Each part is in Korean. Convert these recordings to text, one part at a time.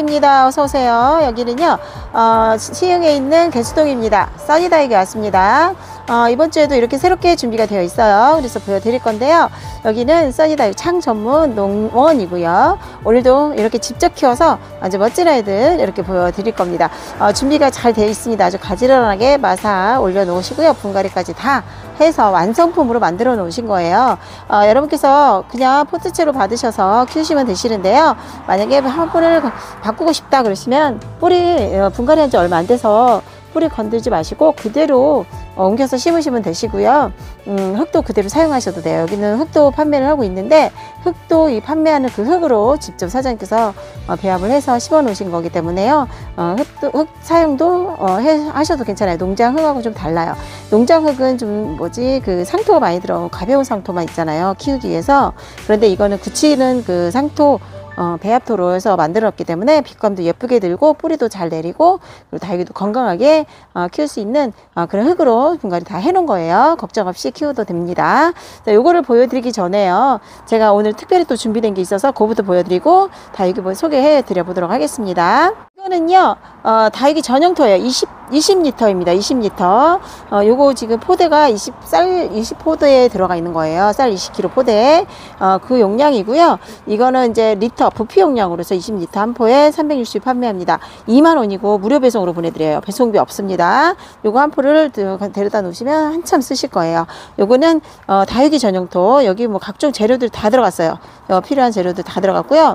반갑습니다. 어서오세요. 여기는요 시흥에 있는 개수동입니다. 써니다이기 왔습니다. 이번 주에도 이렇게 새롭게 준비가 되어 있어요. 그래서 보여드릴 건데요. 여기는 써니다이기 창 전문 농원이고요. 오늘도 이렇게 직접 키워서 아주 멋진 아이들 이렇게 보여드릴 겁니다. 준비가 잘 되어 있습니다. 아주 가지런하게 마사 올려 놓으시고요. 분갈이까지 다 해서 완성품으로 만들어 놓으신 거예요. 여러분께서 그냥 포트채로 받으셔서 키우시면 되시는데요. 만약에 화분을 바꾸고 싶다 그러시면 뿌리 분갈이 한 지 얼마 안 돼서 뿌리 건들지 마시고 그대로 옮겨서 심으시면 되시고요. 흙도 그대로 사용하셔도 돼요. 여기는 흙도 판매를 하고 있는데 흙도 이 판매하는 그 흙으로 직접 사장님께서 배합을 해서 심어 놓으신 거기 때문에요. 흙 사용도 하셔도 괜찮아요. 농장 흙하고 좀 달라요. 농장 흙은 좀 그 상토가 많이 들어온 가벼운 상토만 있잖아요. 키우기 위해서. 그런데 이거는 굳히는 그 상토 배합토로 해서 만들었기 때문에 빛감도 예쁘게 들고 뿌리도 잘 내리고 그리고 다육이도 건강하게 키울 수 있는 그런 흙으로 분갈이 다 해놓은 거예요. 걱정 없이 키워도 됩니다. 자, 요거를 보여드리기 전에요. 제가 오늘 특별히 또 준비된 게 있어서 그거부터 보여드리고 다육이 소개해 드려 보도록 하겠습니다. 이거는요 다육이 전용토예요. 20리터입니다. 20리터. 요거 지금 포대가 쌀 20포대에 들어가 있는 거예요. 쌀 20kg 포대. 그 용량이고요. 이거는 이제 리터 부피 용량으로 해서 20리터 한 포에 360 판매합니다. 2만원이고 무료 배송으로 보내드려요. 배송비 없습니다. 요거 한 포를 데려다 놓으시면 한참 쓰실 거예요. 요거는 다육이 전용토. 여기 뭐 각종 재료들 다 들어갔어요. 필요한 재료들 다 들어갔고요.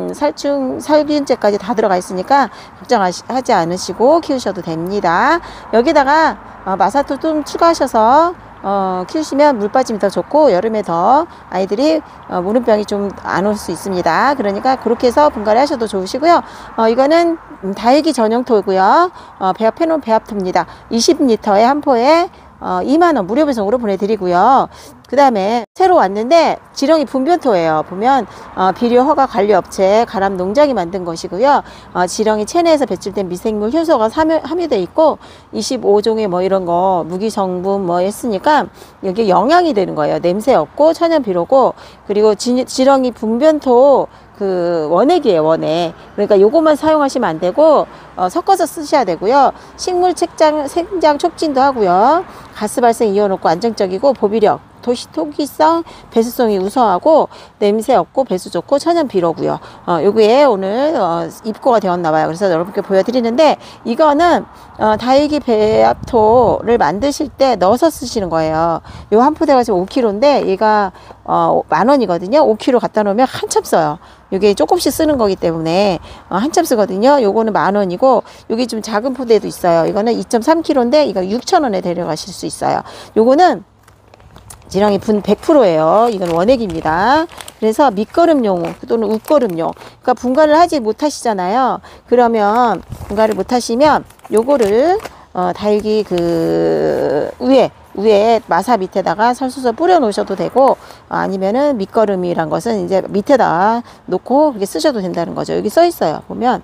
살균제까지 다 들어가 있으니까 걱정하지 않으시고 키우셔도 됩니다. 여기다가 마사토 좀 추가하셔서 키우시면 물 빠짐이 더 좋고 여름에 더 아이들이 무름병이 좀 안 올 수 있습니다. 그러니까 그렇게 해서 분갈이 하셔도 좋으시고요. 이거는 다육이 전용토고요. 배합해놓은 배합토입니다. 20리터에 한 포에 2만원 무료 배송으로 보내드리고요. 그 다음에 새로 왔는데 지렁이 분변토예요. 보면 비료 허가 관리업체 가람 농장이 만든 것이고요. 지렁이 체내에서 배출된 미생물 효소가 함유되어 있고 25종의 뭐 이런 거 무기 성분 뭐 했으니까 여기 영양이 되는 거예요. 냄새 없고 천연 비료고 그리고 지렁이 분변토 그 원액이에요. 원액. 그러니까 요것만 사용하시면 안 되고 섞어서 쓰셔야 되고요. 식물 생장 촉진도 하고요. 가스 발생 이어놓고 안정적이고 보비력 토기성, 배수성이 우수하고 냄새 없고 배수 좋고 천연 비료고요. 요게 오늘 입고가 되었나 봐요. 그래서 여러분께 보여드리는데 이거는 다육이 배합토를 만드실 때 넣어서 쓰시는 거예요. 요 한 포대가 지금 5kg인데 얘가 10,000원이거든요. 5kg 갖다 놓으면 한참 써요. 이게 조금씩 쓰는 거기 때문에 한참 쓰거든요. 요거는 10,000원이고 여기 좀 작은 포대도 있어요. 이거는 2.3kg인데 이거 6,000원에 데려가실 수 있어요. 요거는 지렁이 분 100%예요. 이건 원액입니다. 그래서 밑거름용 또는 웃거름용. 그러니까 분갈이를 하지 못하시잖아요. 그러면 분갈이를 못하시면 요거를 다육이 그 위에 마사 밑에다가 설수서 뿌려 놓으셔도 되고 아니면은 밑거름이란 것은 이제 밑에다 놓고 그렇게 쓰셔도 된다는 거죠. 여기 써 있어요. 보면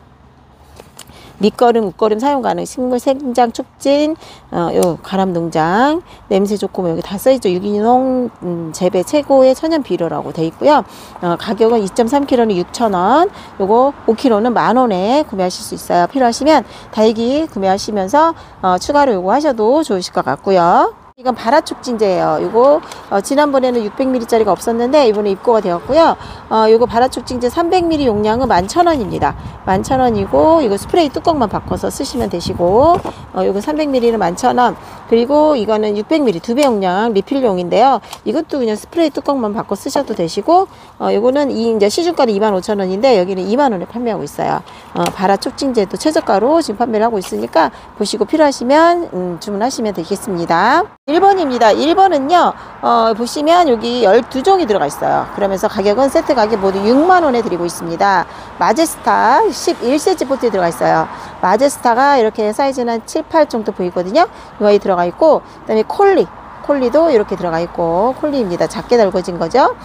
밑거름, 웃거름 사용 가능, 식물 생장 촉진, 요 가람 농장, 냄새 좋고 뭐 여기 다 써있죠. 유기농 재배 최고의 천연 비료라고 돼 있고요. 가격은 2.3kg는 6,000원, 요거 5kg는 10,000원에 구매하실 수 있어요. 필요하시면 다육이 구매하시면서 추가로 요거 하셔도 좋으실 것 같고요. 이건 발화촉진제예요. 이거 지난번에는 600ml 짜리가 없었는데 이번에 입고가 되었고요. 이거 발화촉진제 300ml 용량은 11,000원입니다. 11,000원이고 이거 스프레이 뚜껑만 바꿔서 쓰시면 되시고 이거 300ml는 11,000원. 그리고 이거는 600ml 2배 용량 리필용인데요. 이것도 그냥 스프레이 뚜껑만 바꿔 쓰셔도 되시고 이거는 이제 시중가는 25,000원인데 여기는 2만원에 판매하고 있어요. 발화촉진제도 최저가로 지금 판매를 하고 있으니까 보시고 필요하시면 주문하시면 되겠습니다. 1번입니다. 1번은요, 보시면 여기 12종이 들어가 있어요. 그러면서 가격은 세트 가격 모두 6만원에 드리고 있습니다. 마제스타 11cm 포트에 들어가 있어요. 마제스타가 이렇게 사이즈는 한 7, 8 정도 보이거든요. 이 아이 들어가 있고, 그 다음에 콜리도 이렇게 들어가 있고, 콜리입니다. 작게 달궈진 거죠.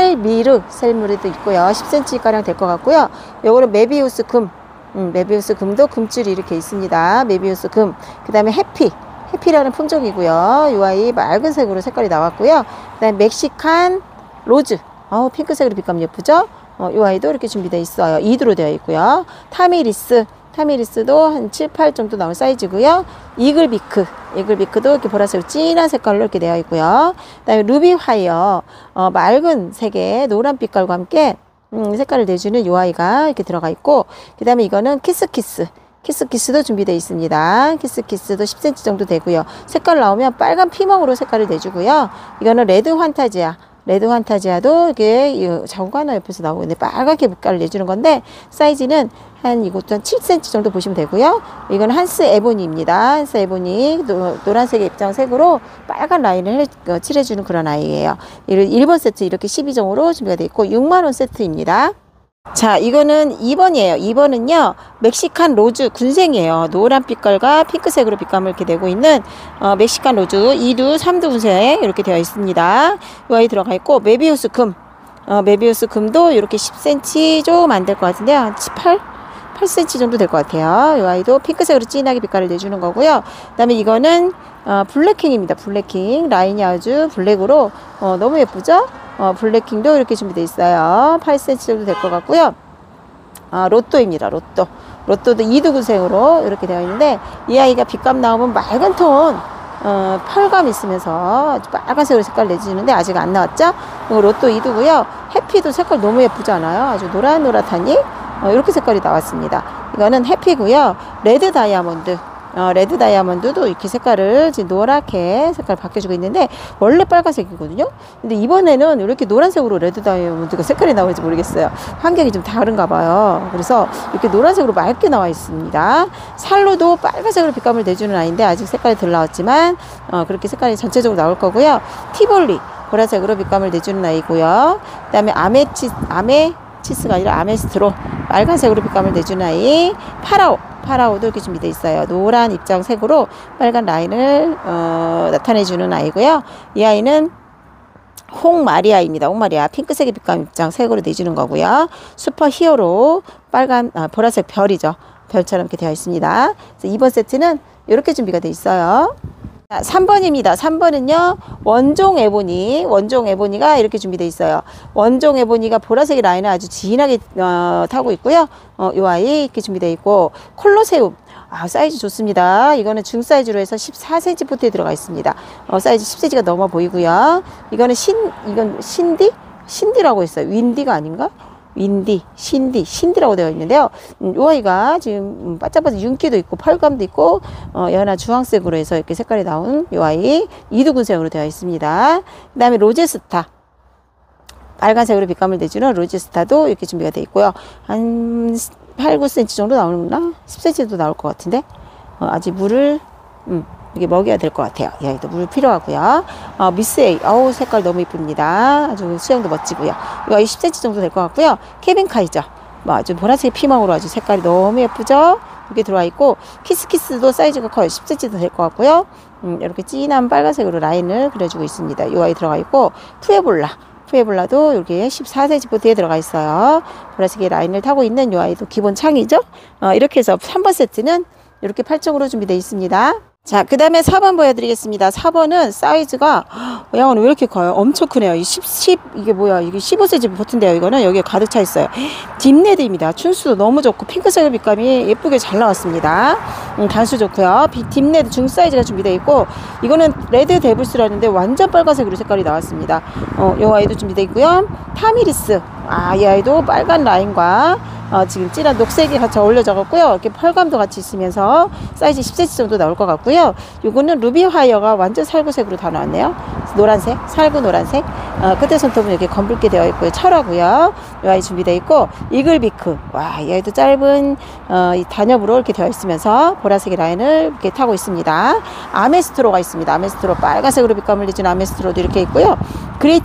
셀무르도 있고요. 10cm 가량 될 것 같고요. 요거는 메비우스 금, 메비우스 금도 금줄이 이렇게 있습니다. 메비우스 금. 그 다음에 해피라는 품종이고요. 이 아이 맑은색으로 색깔이 나왔고요. 그 다음에 멕시칸 로즈. 핑크색으로 빛감 예쁘죠? 이 아이도 이렇게 준비되어 있어요. 2두로 되어 있고요. 타미리스도 한 7, 8 정도 나올 사이즈고요. 이글비크도 이렇게 보라색 진한 색깔로 이렇게 되어 있고요. 그다음에 루비 화이어, 맑은 색의 노란 빛깔과 함께 색깔을 내주는 이 아이가 이렇게 들어가 있고, 그 다음에 이거는 키스키스도 준비되어 있습니다. 키스키스도 10cm 정도 되고요. 색깔 나오면 빨간 피멍으로 색깔을 내주고요. 이거는 레드 환타지아도 이게 자국 하나 옆에서 나오고 있는데 빨갛게 빛깔을 내주는 건데, 사이즈는 이것도 한 7cm 정도 보시면 되고요. 이건 한스 에보니입니다. 한스 에보니 노란색의 입장색으로 빨간 라인을 칠해주는 그런 아이예요. 1번 세트 이렇게 12종으로 준비가 되어 있고 6만원 세트입니다. 자, 이거는 2번이에요. 2번은요, 멕시칸 로즈 군생이에요. 노란 빛깔과 핑크색으로 빛감을 이렇게 내고 있는 멕시칸 로즈 2두, 3두 군생 이렇게 되어 있습니다. 이 아이 들어가 있고, 메비우스 금도 이렇게 10cm 조금 안 될 것 같은데요. 한 8cm 정도 될 것 같아요. 이 아이도 핑크색으로 진하게 빛깔을 내주는 거고요. 그 다음에 이거는 블랙킹입니다. 블랙킹 라인이 아주 블랙으로 너무 예쁘죠? 블랙킹도 이렇게 준비되어 있어요. 8cm 정도 될 것 같고요. 로또입니다. 로또도 2두 군생으로 이렇게 되어 있는데, 이 아이가 빛감 나오면 맑은 톤 펄감 있으면서 빨간색으로 색깔 내주는데 아직 안 나왔죠? 이거 로또 2두고요. 해피도 색깔 너무 예쁘지 않아요? 아주 노릇노릇하니 이렇게 색깔이 나왔습니다. 이거는 해피고요. 레드 다이아몬드도 이렇게 색깔을 지금 노랗게 색깔 바뀌어주고 있는데, 원래 빨간색이거든요. 근데 이번에는 이렇게 노란색으로 레드 다이아몬드가 색깔이 나오는지 모르겠어요. 환경이 좀 다른가 봐요. 그래서 이렇게 노란색으로 맑게 나와 있습니다. 살로도 빨간색으로 빛감을 내주는 아이인데 아직 색깔이 덜 나왔지만 그렇게 색깔이 전체적으로 나올 거고요. 티볼리 보라색으로 빛감을 내주는 아이고요. 그 다음에 아메치스가 아니라 아메스트로 빨간색으로 빛감을 내주는 아이. 파라오도 이렇게 준비되어 있어요. 노란 입장색으로 빨간 라인을 나타내주는 아이고요. 이 아이는 홍마리아입니다. 홍마리아 핑크색의 빛감 입장색으로 내주는 거고요. 슈퍼 히어로 보라색 별이죠. 별처럼 이렇게 되어 있습니다. 그래서 2번 세트는 이렇게 준비가 되어 있어요. 3번입니다. 3번은요, 원종 에보니가 이렇게 준비되어 있어요. 원종 에보니가 보라색의 라인을 아주 진하게 타고 있고요. 요 아이 이렇게 준비되어 있고, 콜로세움. 사이즈 좋습니다. 이거는 중 사이즈로 해서 14cm 포트에 들어가 있습니다. 사이즈 10cm가 넘어 보이고요. 이건 신디라고 했어요. 윈디가 아닌가? 신디라고 되어 있는데요. 이 아이가 지금 바짝바짝 윤기도 있고 펄감도 있고 연한 주황색으로 해서 이렇게 색깔이 나온 이 아이 2두 군생으로 되어 있습니다. 그 다음에 로제스타, 빨간색으로 빛감을 내주는 로제스타도 이렇게 준비가 되어 있고요. 한 8, 9cm 정도 나오는구나. 10cm도 나올 것 같은데 아직 물을 이게 먹여야 될 것 같아요. 이 아이도 물 필요하고요. 미스 A, 색깔 너무 이쁩니다. 아주 수영도 멋지고요. 이 아이 10cm 정도 될 것 같고요. 케빈 카이저, 아주 보라색 피망으로 아주 색깔이 너무 예쁘죠? 이렇게 들어와 있고, 키스키스도 사이즈가 커요. 10cm도 될 것 같고요. 이렇게 진한 빨간색으로 라인을 그려주고 있습니다. 이 아이 들어가 있고, 푸에볼라도 이렇게 14cm 포트에 들어가 있어요. 보라색의 라인을 타고 있는 이 아이도 기본 창이죠? 이렇게 해서 3번 세트는 이렇게 8종으로 준비되어 있습니다. 자, 그 다음에 4번 보여드리겠습니다. 4번은 사이즈가, 양은 왜 이렇게 커요? 엄청 크네요. 이게 뭐야? 이게 15cm 버튼데요. 이거는 여기에 가득 차 있어요. 딥레드입니다. 춘수도 너무 좋고, 핑크색의 빛감이 예쁘게 잘 나왔습니다. 단수 좋고요. 딥레드 중 사이즈가 준비되어 있고, 이거는 레드 데블스라는데 완전 빨간색으로 색깔이 나왔습니다. 이 아이도 준비되어 있고요. 타미리스. 이 아이도 빨간 라인과 지금 진한 녹색이 같이 어울려져 갖고요. 이렇게 펄감도 같이 있으면서 사이즈 10cm 정도 나올 것 같고요. 요거는 루비 화이어가 완전 살구색으로 다 나왔네요. 노란색, 살구 노란색. 끝에 손톱은 이렇게 검붉게 되어 있고요. 철하고요. 이 아이 준비되어 있고, 이글비크. 이 아이도 짧은 이 단엽으로 이렇게 되어 있으면서 보라색의 라인을 이렇게 타고 있습니다. 아메스트로가 있습니다. 아메스트로 빨간색으로 빛감을 내준 아메스트로도 이렇게 있고요. 그레이트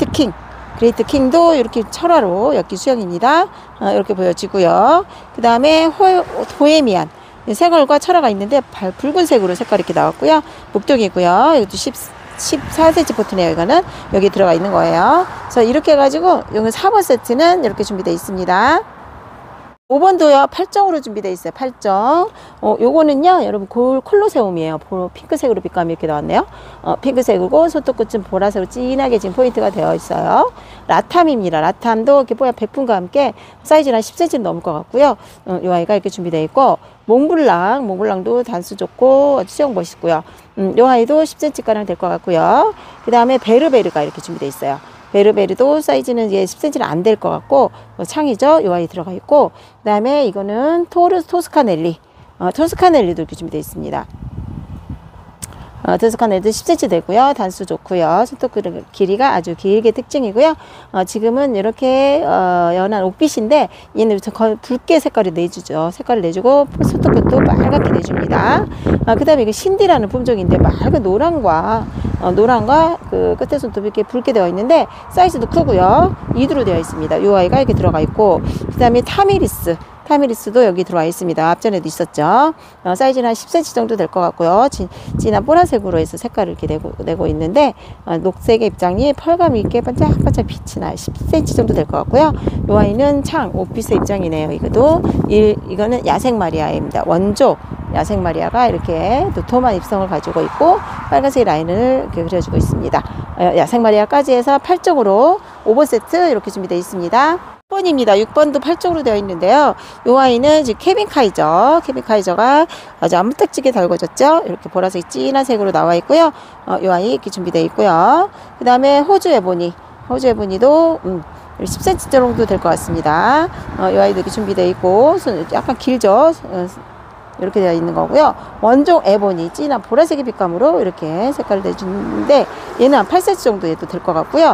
킹도 이렇게 철화로 엮인 수영입니다. 이렇게 보여지고요. 그 다음에 보헤미안 색깔과 철화가 있는데 붉은색으로 색깔이 이렇게 나왔고요. 목적이고요. 이것도 14cm 포트네요. 이거는 여기 들어가 있는 거예요. 그래서 이렇게 해가지고 여기 4번 세트는 이렇게 준비되어 있습니다. 5번도요 8정으로 준비되어 있어요. 8정. 요거는요 여러분 콜로세움이에요. 핑크색으로 빛감이 이렇게 나왔네요. 핑크색이고 손톱끝은 보라색으로 진하게 지금 포인트가 되어 있어요. 라탐입니다. 라탐도 이렇게 뽀얀 백분과 함께 사이즈는 한 10cm 넘을 것 같고요. 요 아이가 이렇게 준비되어 있고, 몽블랑도 단수 좋고 수영 멋있고요. 요 아이도 10cm가량 될 것 같고요. 그 다음에 베르베르가 이렇게 준비되어 있어요. 베르베르도 사이즈는 이게 10cm는 안 될 것 같고, 창이죠. 요 아이 들어가 있고, 그 다음에 이거는 토스카넬리. 토스카넬리도 이렇게 준비되어 있습니다. 토스카넬리도 10cm 되고요. 단수 좋고요. 손톱 길이가 아주 길게 특징이고요. 지금은 이렇게 연한 옥빛인데, 얘는 붉게 색깔을 내주죠. 색깔을 내주고 손톱끝도 빨갛게 내줍니다. 그 다음에 이게 신디라는 품종인데, 맑은 노란과 그 끝에 손톱이 이렇게 붉게 되어 있는데 사이즈도 크고요. 2두로 되어 있습니다. 이 아이가 이렇게 들어가 있고, 그 다음에 타미리스도 여기 들어와 있습니다. 앞전에도 있었죠. 사이즈는 한 10cm 정도 될 것 같고요. 진한 보라색으로 해서 색깔을 이렇게 내고 있는데, 녹색의 입장이 펄감이 있게 반짝반짝 빛이 나요. 10cm 정도 될 것 같고요. 이 아이는 옥빛의 입장이네요. 이거는 야생 마리아입니다. 원조 야생 마리아가 이렇게 도톰한 입성을 가지고 있고, 빨간색 라인을 이렇게 그려주고 있습니다. 야생 마리아까지 해서 8정으로 5번 세트 이렇게 준비되어 있습니다. 6번입니다. 6번도 8정으로 되어 있는데요. 이 아이는 지금 케빈 카이저가 아주 아무딱지게 달궈졌죠. 이렇게 보라색 진한 색으로 나와 있고요. 이 아이 이렇게 준비되어 있고요. 그 다음에 호주 에보니도 10cm 정도 될 것 같습니다. 이 아이도 이렇게 준비되어 있고, 손 약간 길죠. 이렇게 되어 있는 거고요. 원종 에보니, 진한 보라색의 빛감으로 이렇게 색깔을 내주는데, 얘는 한 8cm 정도 얘도 될 것 같고요.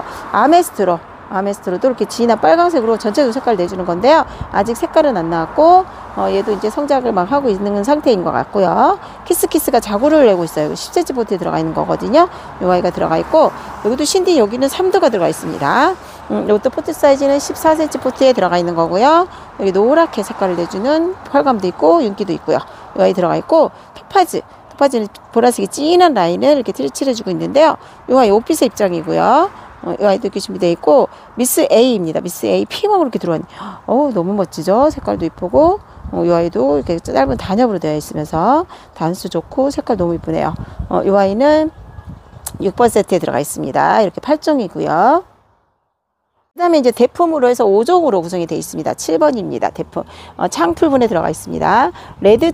아메스트로도 이렇게 진한 빨강색으로 전체적으로 색깔을 내주는 건데요. 아직 색깔은 안 나왔고, 얘도 이제 성장을 막 하고 있는 상태인 것 같고요. 키스가 자구를 내고 있어요. 10cm 포트에 들어가 있는 거거든요. 이 아이가 들어가 있고, 여기도 신디, 여기는 3두가 들어가 있습니다. 이것도 포트 사이즈는 14cm 포트에 들어가 있는 거고요. 여기 노랗게 색깔을 내주는 펄감도 있고 윤기도 있고요. 이 아이 들어가 있고, 토파즈는 보라색이 진한 라인을 이렇게 칠해주고 있는데요. 이 아이 옥빛의 입장이고요. 이 아이도 이렇게 준비되어 있고, 미스 A입니다. 미스 A 핑으로 이렇게 들어왔네. 너무 멋지죠? 색깔도 이쁘고, 이 아이도 이렇게 짧은 단엽으로 되어 있으면서 단수 좋고 색깔 너무 이쁘네요. 이 아이는 6번 세트에 들어가 있습니다. 이렇게 8정이고요. 그 다음에 이제 대품으로 해서 5종으로 구성이 되어 있습니다. 7번입니다. 대품. 창풀분에 들어가 있습니다. 레드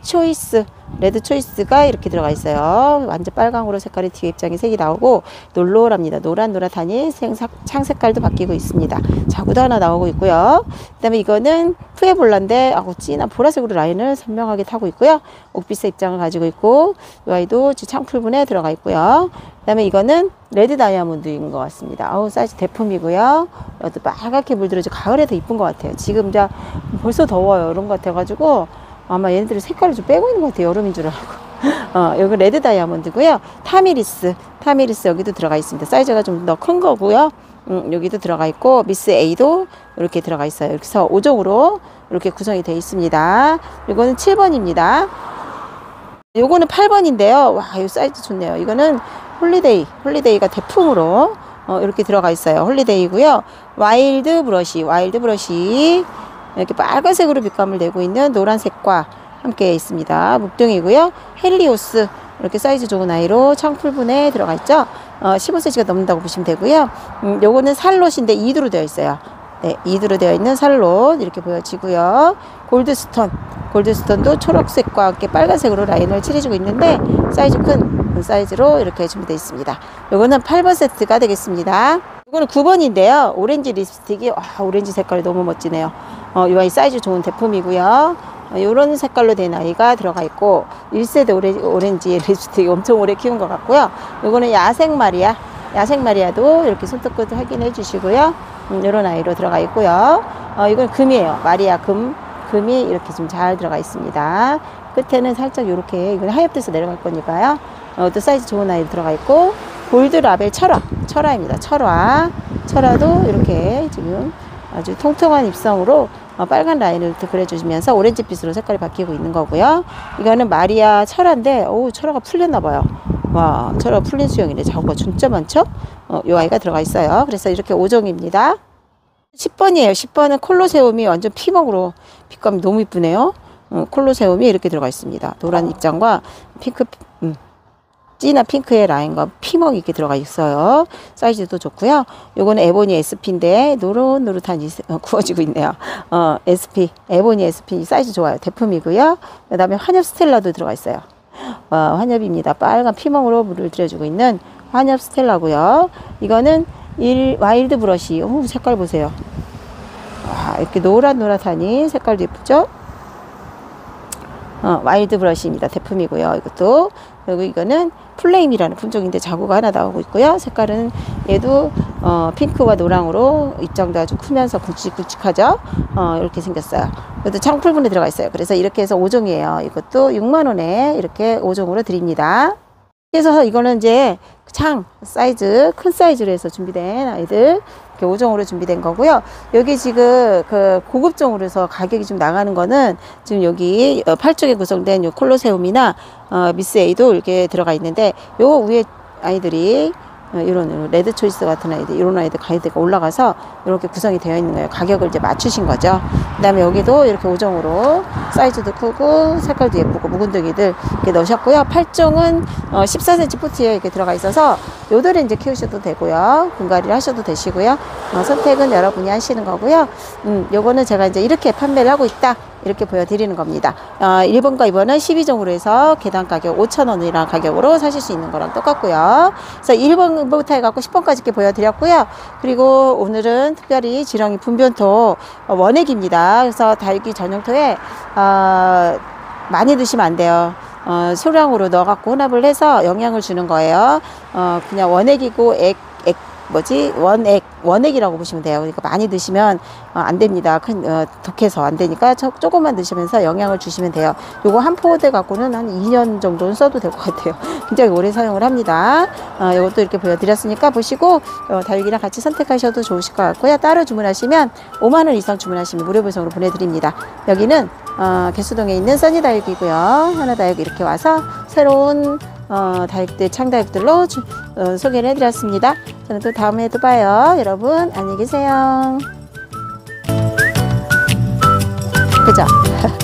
초이스가 이렇게 들어가 있어요. 완전 빨강으로 색깔이 뒤에 입장에 색이 나오고, 노란합니다. 노랗하니 창 색깔도 바뀌고 있습니다. 자구도 하나 나오고 있고요. 그 다음에 이거는 푸에볼라인데, 진한 보라색으로 라인을 선명하게 타고 있고요. 옥빛의 입장을 가지고 있고, 이 아이도 창풀분에 들어가 있고요. 그 다음에 이거는 레드 다이아몬드인 것 같습니다. 사이즈 대품이고요. 또 빨갛게 물들어져 가을에 더 이쁜 것 같아요. 지금 벌써 더워요. 여름 같아가지고 아마 얘네들이 색깔을 좀 빼고 있는 것 같아요. 여름인 줄 알고. 여기 레드 다이아몬드고요. 타미리스 여기도 들어가 있습니다. 사이즈가 좀 더 큰 거고요. 여기도 들어가 있고, 미스 A도 이렇게 들어가 있어요. 이렇게 해서 5종으로 이렇게 구성이 되어 있습니다. 이거는 7번입니다. 요거는 8번인데요. 와, 이 사이즈 좋네요. 이거는 홀리데이가 대품으로 이렇게 들어가 있어요. 홀리데이고요. 와일드 브러쉬 이렇게 빨간색으로 빛감을 내고 있는 노란색과 함께 있습니다. 묵둥이고요. 헬리오스 이렇게 사이즈 좋은 아이로 창풀분에 들어가 있죠. 15cm가 넘는다고 보시면 되고요. 요거는 살롯인데 2두로 되어 있어요. 네, 2두로 되어 있는 살롯 이렇게 보여지고요. 골드스톤도 초록색과 함께 빨간색으로 라인을 칠해주고 있는데, 사이즈 큰 사이즈로 이렇게 준비되어 있습니다. 요거는 8번 세트가 되겠습니다. 이거는 9번인데요. 오렌지 립스틱이, 오렌지 색깔이 너무 멋지네요. 이 아이 사이즈 좋은 제품이고요. 이런 색깔로 된 아이가 들어가 있고, 1세대 오렌지 립스틱 엄청 오래 키운 것 같고요. 이거는 야생 마리아도 이렇게 손톱끝 확인해 주시고요. 이런 아이로 들어가 있고요. 이건 금이에요. 마리아 금이 이렇게 좀 잘 들어가 있습니다. 끝에는 살짝 이렇게, 이건 하엽돼서 내려갈 거니까요. 또 사이즈 좋은 아이 들어가 있고, 골드 라벨 철화입니다. 철화도 이렇게 지금 아주 통통한 입성으로 빨간 라인을 그려주시면서 오렌지빛으로 색깔이 바뀌고 있는 거고요. 이거는 마리아 철화인데, 철화가 풀렸나 봐요. 와, 철화가 풀린 수영이네. 자구가 진짜 많죠? 이 아이가 들어가 있어요. 그래서 이렇게 5종입니다. 10번이에요. 10번은 콜로세움이 완전 피먹으로 빛감이 너무 이쁘네요. 콜로세움이 이렇게 들어가 있습니다. 노란 입장과 핑크, 진한 핑크의 라인과 피먹이 이렇게 들어가 있어요. 사이즈도 좋고요. 요거는 에보니 SP인데 노릇노릇한 구워지고 있네요. SP, 에보니 SP 사이즈 좋아요. 대품이고요. 그 다음에 환엽 스텔라도 들어가 있어요. 환엽입니다. 빨간 피멍으로 물을 들여주고 있는 환엽 스텔라고요. 이거는 와일드 브러쉬. 색깔 보세요. 이렇게 노릇노릇하니 색깔도 예쁘죠? 와일드 브러쉬입니다. 대품이고요. 이것도. 그리고 이거는 플레임이라는 품종인데 자구가 하나 나오고 있고요. 색깔은 얘도 핑크와 노랑으로 입장도 아주 크면서 굵직굵직하죠. 이렇게 생겼어요. 이것도 창풀분에 들어가 있어요. 그래서 이렇게 해서 5종이에요. 이것도 6만원에 이렇게 5종으로 드립니다. 그래서 이거는 이제 창 사이즈, 큰 사이즈로 해서 준비된 아이들 이렇게 5종으로 준비된 거고요. 여기 지금 그 고급종으로 해서 가격이 좀 나가는 거는 지금 여기 8쪽에 구성된 요 콜로세움이나 미스 A도 이렇게 들어가 있는데 요 위에 아이들이 이런 레드 초이스 같은 아이들, 이런 아이들 가격대가 올라가서 이렇게 구성이 되어 있는 거예요. 가격을 이제 맞추신 거죠. 그 다음에 여기도 이렇게 5종으로 사이즈도 크고 색깔도 예쁘고 묵은둥이들 이렇게 넣으셨고요. 8종은 14cm 포트에 이렇게 들어가 있어서 요들은 이제 키우셔도 되고요. 분갈이를 하셔도 되시고요. 선택은 여러분이 하시는 거고요. 요거는 제가 이제 이렇게 판매를 하고 있다. 이렇게 보여드리는 겁니다. 1번과 2번은 12종으로 해서 개당 가격 5,000원이라는 가격으로 사실 수 있는 거랑 똑같고요. 그래서 1번부터 해갖고 10번까지 이렇게 보여드렸고요. 그리고 오늘은 특별히 지렁이 분변토 원액입니다. 그래서 다육이 전용토에 많이 드시면 안 돼요. 소량으로 넣어갖고 혼합을 해서 영양을 주는 거예요. 그냥 원액이고 원액이라고 보시면 돼요. 그러니까 많이 드시면 안 됩니다. 독해서 안 되니까 조금만 드시면서 영양을 주시면 돼요. 요거 한 포대 갖고는 한 2년 정도는 써도 될 것 같아요. 굉장히 오래 사용을 합니다. 요것도 이렇게 보여드렸으니까 보시고 다육이랑 같이 선택하셔도 좋으실 것 같고요. 따로 주문하시면 5만원 이상 주문하시면 무료 배송으로 보내드립니다. 여기는 개수동에 있는 써니다육이고요. 하나다육 이렇게 와서 새로운 다육들, 창다육들로 소개를 해드렸습니다. 저는 또 다음에 또 봐요. 여러분 안녕히 계세요. 그죠?